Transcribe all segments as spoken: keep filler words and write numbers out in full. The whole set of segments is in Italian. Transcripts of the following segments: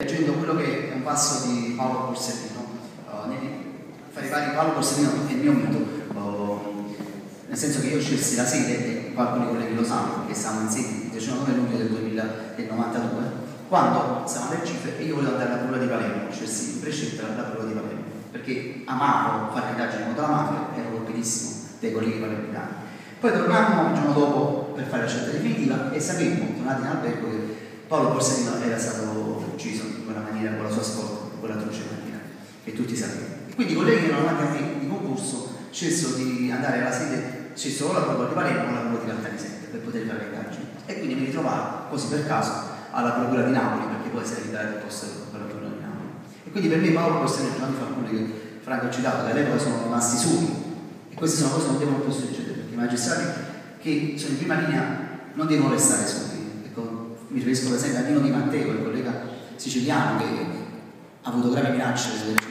leggendo quello che è un passo di Paolo Borsellino. Uh, fare vari Paolo Borsellino è il mio mito, uh, nel senso che io scelsi la sede, e alcuni colleghi lo sanno, perché siamo in sede il diciannove luglio del duemilanovantadue, quando siamo alle cifre e io volevo andare alla Procura di Palermo, scelsi in prescelta la Procura di Palermo, perché amavo fare indagini contro la mafia, ero colpitissimo dei colleghi palermitani. Poi tornammo il giorno dopo per fare la scelta definitiva e sapemmo, tornati in albergo, che Paolo Borsellino era stato ucciso in quella maniera, con la sua scorta, con l'atroce maniera, che tutti sapevano. E quindi i colleghi che erano andati a me di concorso scelsero di andare alla sede, scelsero la Procura di Palermo o la Procura di Caltanissetta per poter fare le indagini. E quindi mi ritrovavo, così per caso, alla Procura di Napoli, perché poi si era liberato il posto per la Procura di Napoli. E quindi per me Paolo Borsellino, giornati fa alcuni che Franco ha citato, che all'epoca sono rimasti soli. E queste sono cose che non devono più succedere, perché i magistrati che sono in prima linea non devono restare soli. Ecco, mi riferisco per esempio a Nino Di Matteo, il collega siciliano che ha avuto gravi minacce sulle città.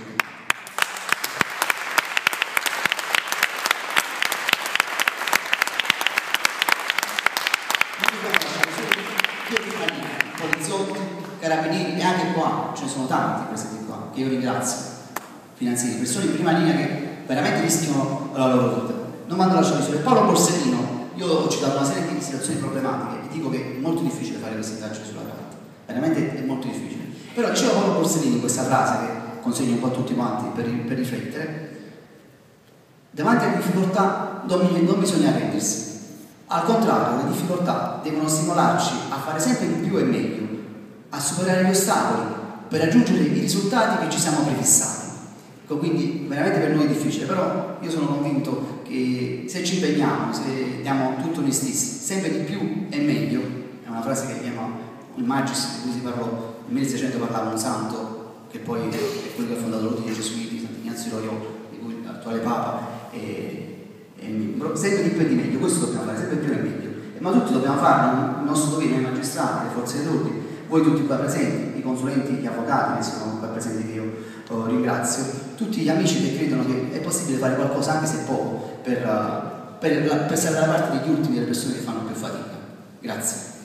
Poliziotti, carabinieri, e anche qua ce ne sono tanti presenti qua, che io ringrazio, finanzieri, persone in prima linea che veramente rischiano la loro vita. Non mando lasciare solo. Paolo Borsellino, io ho citato una serie di situazioni problematiche e dico che è molto difficile fare queste indagini sulla carta, veramente è molto difficile. Però diceva Paolo Borsellino questa frase che consegno un po' a tutti quanti per, per riflettere: davanti alle difficoltà non, non bisogna arrendersi, al contrario le difficoltà devono stimolarci a fare sempre di più e meglio, a superare gli ostacoli per raggiungere i risultati che ci siamo prefissati. Quindi veramente per noi è difficile, però io sono convinto che se ci impegniamo, se diamo tutto noi stessi, sempre di più e meglio, è una frase che chiama il Magis, di cui si parlò nel milleseicento, parlava un santo che poi è quello che ha fondato l'ordine dei Gesuiti, Sant'Ignazio Loyola, di cui l'attuale Papa è, è membro. Sempre di più e di meglio, questo dobbiamo fare, sempre più e meglio, ma tutti dobbiamo farlo, il nostro dovere, i magistrati, le forze dell'ordine, voi tutti qua presenti, i consulenti, gli avvocati che sono qua presenti, che io oh, ringrazio, tutti gli amici che credono che è possibile fare qualcosa, anche se poco, per, per, per stare dalla parte degli ultimi, delle persone che fanno più fatica. Grazie.